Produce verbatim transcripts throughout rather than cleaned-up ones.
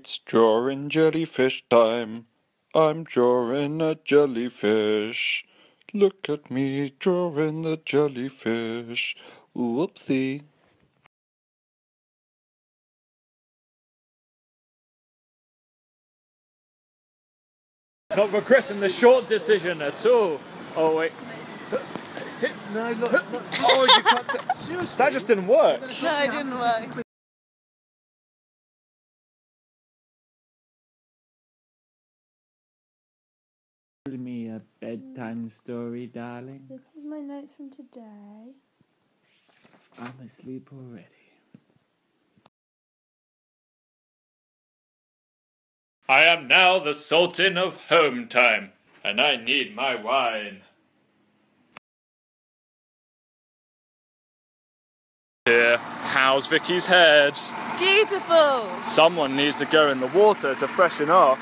It's drawing jellyfish time. I'm drawing a jellyfish. Look at me drawing the jellyfish. Whoopsie. Not regretting the short decision at all. Oh wait. No, look, look. Oh, you can't say. That just didn't work. No, it didn't work. Tell me a bedtime story, darling. This is my note from today. I'm asleep already. I am now the Sultan of Home Time, and I need my wine. Here, how's Vicky's head? Beautiful! Someone needs to go in the water to freshen off.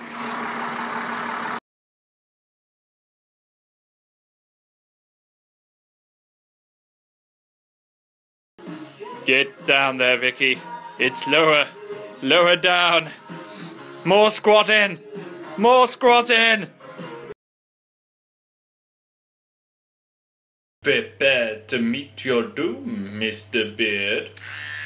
Get down there, Vicky. It's lower. Lower down. More squatting. More squatting. Prepare to meet your doom, Mister Beard.